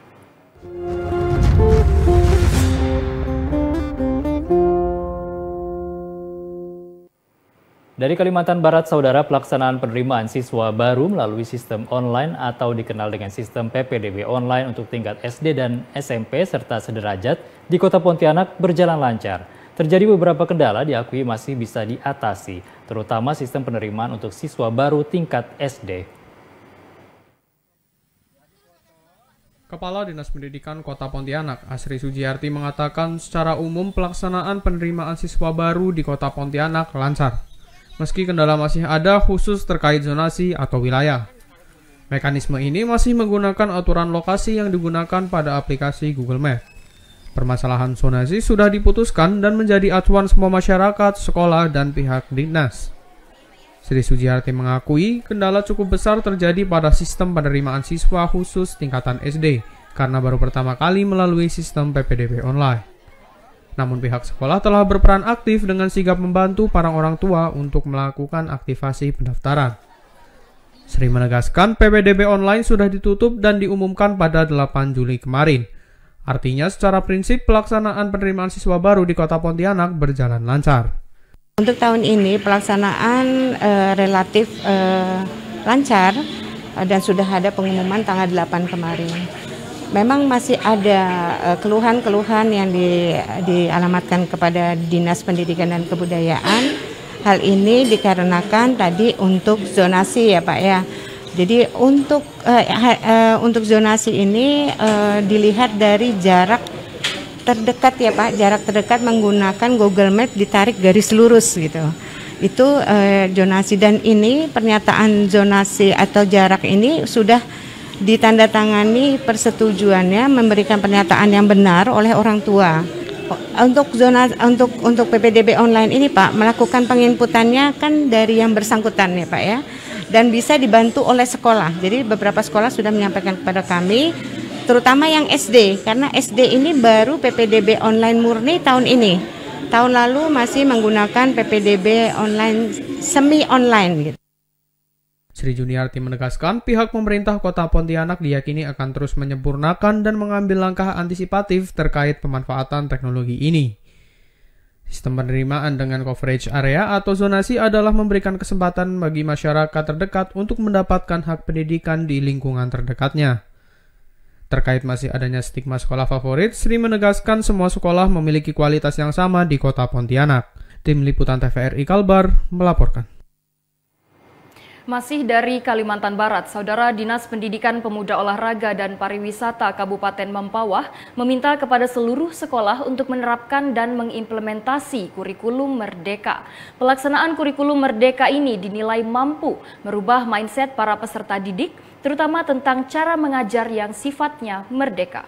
Dari Kalimantan Barat, saudara, pelaksanaan penerimaan siswa baru melalui sistem online atau dikenal dengan sistem P P D B online untuk tingkat S D dan S M P serta sederajat di Kota Pontianak berjalan lancar. Terjadi beberapa kendala diakui masih bisa diatasi, terutama sistem penerimaan untuk siswa baru tingkat S D.
Kepala Dinas Pendidikan Kota Pontianak, Asri Sujiarti mengatakan secara umum pelaksanaan penerimaan siswa baru di Kota Pontianak lancar. Meski kendala masih ada khusus terkait zonasi atau wilayah. Mekanisme ini masih menggunakan aturan lokasi yang digunakan pada aplikasi Google Maps. Permasalahan zonasi sudah diputuskan dan menjadi acuan semua masyarakat, sekolah, dan pihak dinas. Sri Sujiarti mengakui kendala cukup besar terjadi pada sistem penerimaan siswa khusus tingkatan S D karena baru pertama kali melalui sistem P P D B online. Namun pihak sekolah telah berperan aktif dengan sigap membantu para orang tua untuk melakukan aktivasi pendaftaran. Sri menegaskan P P D B online sudah ditutup dan diumumkan pada delapan Juli kemarin. Artinya secara prinsip pelaksanaan penerimaan siswa baru di Kota Pontianak berjalan lancar.
Untuk tahun ini pelaksanaan uh, relatif uh, lancar uh, dan sudah ada pengumuman tanggal delapan kemarin. Memang masih ada uh, keluhan-keluhan yang di, dialamatkan kepada Dinas Pendidikan dan Kebudayaan. Hal ini dikarenakan tadi untuk zonasi ya Pak ya. Jadi untuk uh, uh, untuk zonasi ini uh, dilihat dari jarak terdekat ya Pak, jarak terdekat menggunakan Google Maps ditarik garis lurus gitu. Itu eh, zonasi dan ini pernyataan zonasi atau jarak ini sudah ditandatangani persetujuannya memberikan pernyataan yang benar oleh orang tua. Untuk zona untuk untuk P P D B online ini Pak melakukan penginputannya kan dari yang bersangkutan ya Pak ya. Dan bisa dibantu oleh sekolah. Jadi beberapa sekolah sudah menyampaikan kepada kami terutama yang S D, karena S D ini baru P P D B online murni tahun ini. Tahun lalu masih menggunakan P P D B online semi online gitu.
Sri Juniarti menegaskan pihak pemerintah Kota Pontianak diyakini akan terus menyempurnakan dan mengambil langkah antisipatif terkait pemanfaatan teknologi ini. Sistem penerimaan dengan coverage area atau zonasi adalah memberikan kesempatan bagi masyarakat terdekat untuk mendapatkan hak pendidikan di lingkungan terdekatnya. Terkait masih adanya stigma sekolah favorit, Sri menegaskan semua sekolah memiliki kualitas yang sama di Kota Pontianak. Tim Liputan T V R I Kalbar melaporkan.
Masih dari Kalimantan Barat, Saudara Dinas Pendidikan Pemuda Olahraga dan Pariwisata Kabupaten Mempawah meminta kepada seluruh sekolah untuk menerapkan dan mengimplementasi kurikulum Merdeka. Pelaksanaan kurikulum Merdeka ini dinilai mampu merubah mindset para peserta didik, terutama tentang cara mengajar yang sifatnya merdeka.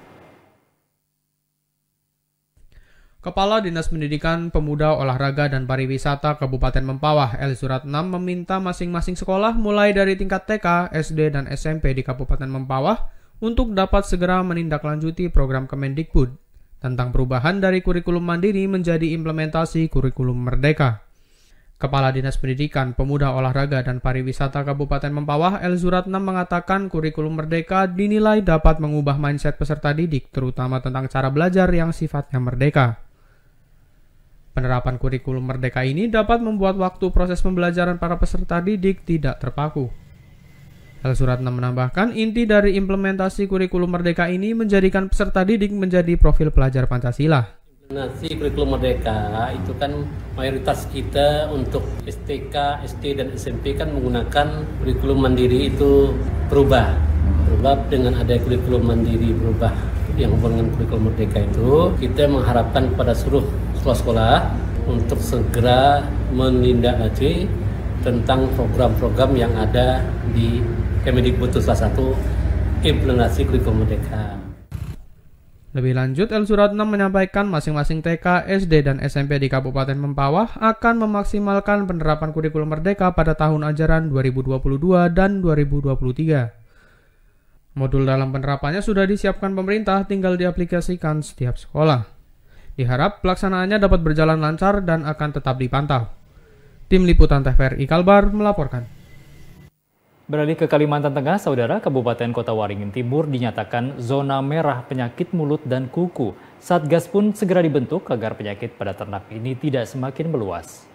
Kepala Dinas Pendidikan Pemuda Olahraga dan Pariwisata Kabupaten Mempawah, El Suratnam, meminta masing-masing sekolah mulai dari tingkat T K, S D, dan S M P di Kabupaten Mempawah untuk dapat segera menindaklanjuti program Kemendikbud tentang perubahan dari kurikulum mandiri menjadi implementasi kurikulum Merdeka. Kepala Dinas Pendidikan Pemuda Olahraga dan Pariwisata Kabupaten Mempawah, El Suratnam, mengatakan kurikulum Merdeka dinilai dapat mengubah mindset peserta didik, terutama tentang cara belajar yang sifatnya merdeka. Penerapan kurikulum Merdeka ini dapat membuat waktu proses pembelajaran para peserta didik tidak terpaku. El Suratnam menambahkan, inti dari implementasi kurikulum Merdeka ini menjadikan peserta didik menjadi profil pelajar Pancasila.
Nasi kurikulum Merdeka itu kan mayoritas kita untuk S T K, S D, dan S M P kan menggunakan kurikulum mandiri itu berubah. Berubah dengan ada kurikulum mandiri berubah yang hubungan kurikulum Merdeka itu, kita mengharapkan pada seluruh sekolah-sekolah untuk segera menindaklanjuti tentang program-program yang ada di Kemendikbud salah satu implementasi kurikulum Merdeka.
Lebih lanjut, El Suratnam menyampaikan masing-masing T K, S D, dan S M P di Kabupaten Mempawah akan memaksimalkan penerapan kurikulum Merdeka pada tahun ajaran dua ribu dua puluh dua dan dua ribu dua puluh tiga. Modul dalam penerapannya sudah disiapkan pemerintah, tinggal diaplikasikan setiap sekolah. Diharap pelaksanaannya dapat berjalan lancar dan akan tetap dipantau. Tim Liputan T V R I Kalbar melaporkan.
Beralih ke Kalimantan Tengah, Saudara, Kabupaten Kota Waringin Timur dinyatakan zona merah penyakit mulut dan kuku. Satgas pun segera dibentuk agar penyakit pada ternak ini tidak semakin meluas.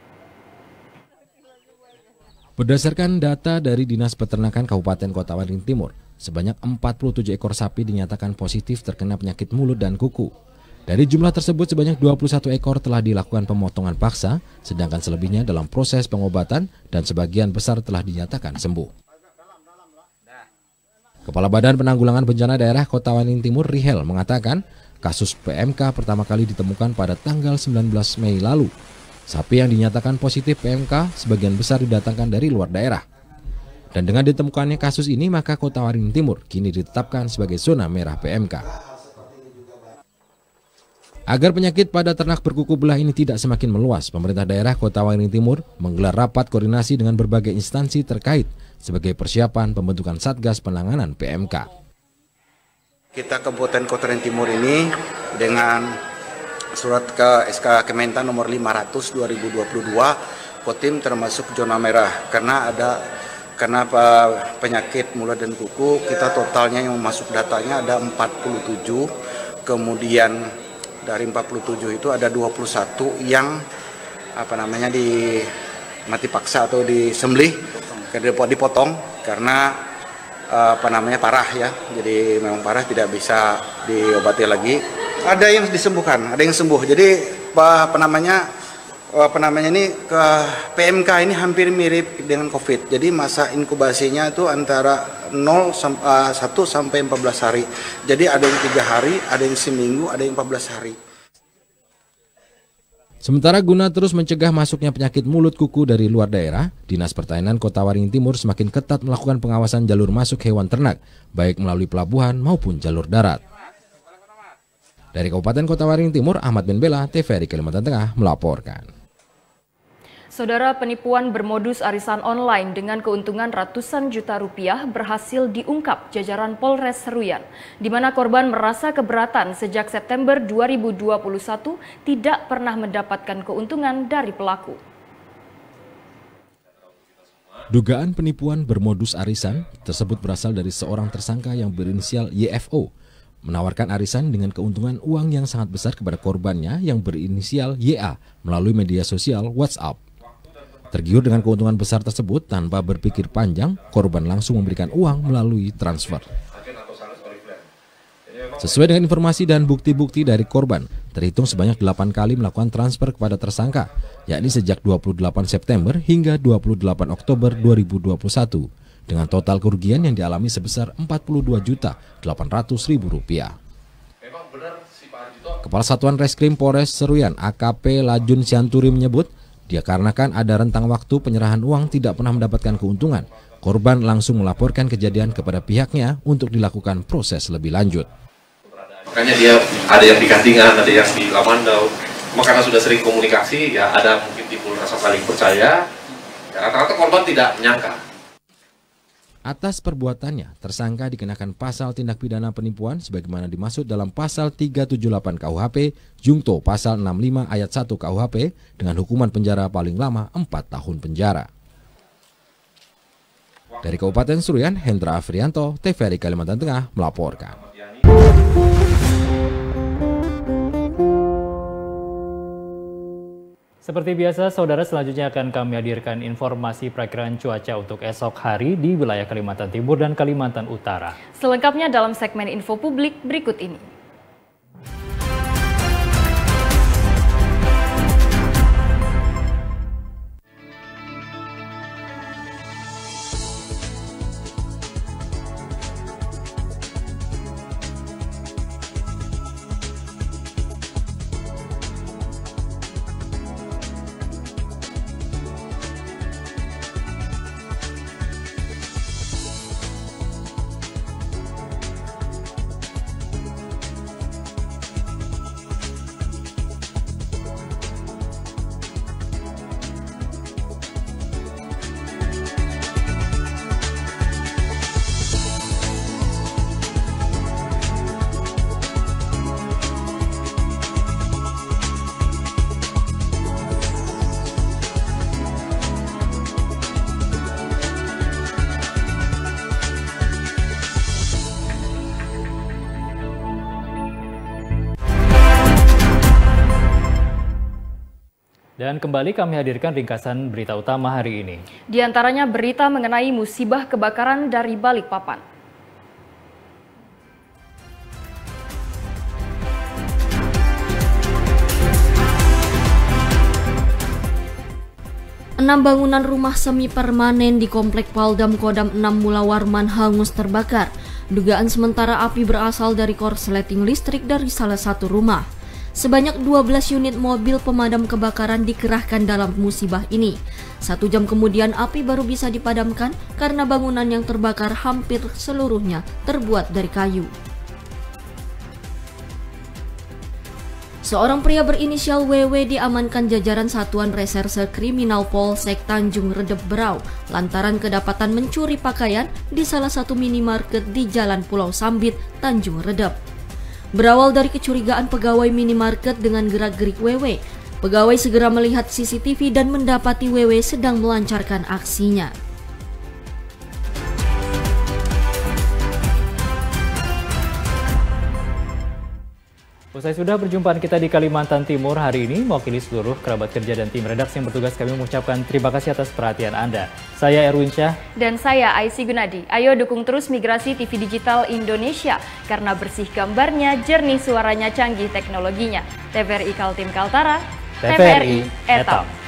Berdasarkan data dari Dinas Peternakan Kabupaten Kota Waringin Timur, sebanyak empat puluh tujuh ekor sapi dinyatakan positif terkena penyakit mulut dan kuku. Dari jumlah tersebut, sebanyak dua puluh satu ekor telah dilakukan pemotongan paksa, sedangkan selebihnya dalam proses pengobatan dan sebagian besar telah dinyatakan sembuh. Kepala Badan Penanggulangan Bencana Daerah Kota Waringin Timur, Rihel, mengatakan kasus P M K pertama kali ditemukan pada tanggal sembilan belas Mei lalu. Sapi yang dinyatakan positif P M K sebagian besar didatangkan dari luar daerah. Dan dengan ditemukannya kasus ini, maka Kota Waringin Timur kini ditetapkan sebagai zona merah P M K. Agar penyakit pada ternak berkuku belah ini tidak semakin meluas, pemerintah daerah Kota Waringin Timur menggelar rapat koordinasi dengan berbagai instansi terkait sebagai persiapan pembentukan Satgas Penanganan P M K.
Kita Kabupaten Kota Waringin Timur ini dengan surat ke S K Kementan nomor lima ratus dua ribu dua puluh dua, Kotim termasuk zona merah karena ada karena penyakit mulut dan kuku. Kita totalnya yang masuk datanya ada empat puluh tujuh, kemudian dari empat puluh tujuh itu ada dua puluh satu yang apa namanya di mati paksa atau disembelih, dipotong karena apa namanya parah ya. Jadi memang parah, tidak bisa diobati lagi. Ada yang disembuhkan, ada yang sembuh. Jadi apa namanya apa namanya ini ke P M K ini hampir mirip dengan COVID. Jadi masa inkubasinya itu antara nol satu sampai empat belas hari. Jadi ada yang tiga hari, ada yang seminggu, ada yang empat belas hari.
Sementara guna terus mencegah masuknya penyakit mulut kuku dari luar daerah, Dinas Pertanian Kota Waringin Timur semakin ketat melakukan pengawasan jalur masuk hewan ternak, baik melalui pelabuhan maupun jalur darat. Dari Kabupaten Kota Waringin Timur, Ahmad Ben Bella, T V R I Kalimantan Tengah melaporkan.
Saudara, penipuan bermodus arisan online dengan keuntungan ratusan juta rupiah berhasil diungkap jajaran Polres Seruyan, di mana korban merasa keberatan sejak September dua ribu dua puluh satu tidak pernah mendapatkan keuntungan dari pelaku.
Dugaan penipuan bermodus arisan tersebut berasal dari seorang tersangka yang berinisial Y F O, menawarkan arisan dengan keuntungan uang yang sangat besar kepada korbannya yang berinisial Y A melalui media sosial WhatsApp. Tergiur dengan keuntungan besar tersebut, tanpa berpikir panjang, korban langsung memberikan uang melalui transfer. Sesuai dengan informasi dan bukti-bukti dari korban, terhitung sebanyak delapan kali melakukan transfer kepada tersangka, yakni sejak dua puluh delapan September hingga dua puluh delapan Oktober dua ribu dua puluh satu, dengan total kerugian yang dialami sebesar empat puluh dua juta delapan ratus ribu rupiah. Kepala Satuan Reskrim Polres Seruyan A K P Lajun Sianturi menyebut, dikarenakan ada rentang waktu penyerahan uang tidak pernah mendapatkan keuntungan, korban langsung melaporkan kejadian kepada pihaknya untuk dilakukan proses lebih lanjut.
Makanya dia ada yang di Kandingan, ada yang di Lamandau. Karena sudah sering komunikasi, ya ada mungkin timbul rasa saling percaya. Ya, rata-rata korban tidak menyangka.
Atas perbuatannya, tersangka dikenakan pasal tindak pidana penipuan sebagaimana dimaksud dalam pasal tiga tujuh delapan K U H P, jungto pasal enam puluh lima ayat satu K U H P dengan hukuman penjara paling lama empat tahun penjara. Dari Kabupaten Seruyan, Hendra Afrianto, T V R I Kalimantan Tengah melaporkan.
Seperti biasa, saudara, selanjutnya akan kami hadirkan informasi perakiraan cuaca untuk esok hari di wilayah Kalimantan Timur dan Kalimantan Utara.
Selengkapnya dalam segmen info publik berikut ini.
Dan kembali kami hadirkan ringkasan berita utama hari ini.
Di antaranya berita mengenai musibah kebakaran dari Balikpapan.
Enam bangunan rumah semi permanen di Komplek Paldam Kodam enam Mula Warman hangus terbakar. Dugaan sementara api berasal dari korsleting listrik dari salah satu rumah. Sebanyak dua belas unit mobil pemadam kebakaran dikerahkan dalam musibah ini. Satu jam kemudian api baru bisa dipadamkan karena bangunan yang terbakar hampir seluruhnya terbuat dari kayu. Seorang pria berinisial W W diamankan jajaran Satuan Reserse Kriminal Polsek Tanjung Redep Berau lantaran kedapatan mencuri pakaian di salah satu minimarket di Jalan Pulau Sambit, Tanjung Redep. Berawal dari kecurigaan pegawai minimarket dengan gerak-gerik W W, pegawai segera melihat C C T V dan mendapati W W sedang melancarkan aksinya.
Usai sudah perjumpaan kita di Kalimantan Timur hari ini, mewakili seluruh kerabat kerja dan tim redaksi yang bertugas, kami mengucapkan terima kasih atas perhatian Anda. Saya Erwin Syah.
Dan saya Aisy Gunadi. Ayo dukung terus migrasi T V digital Indonesia, karena bersih gambarnya, jernih suaranya, canggih teknologinya. T V R I Kaltim Kaltara,
T V R I Etap.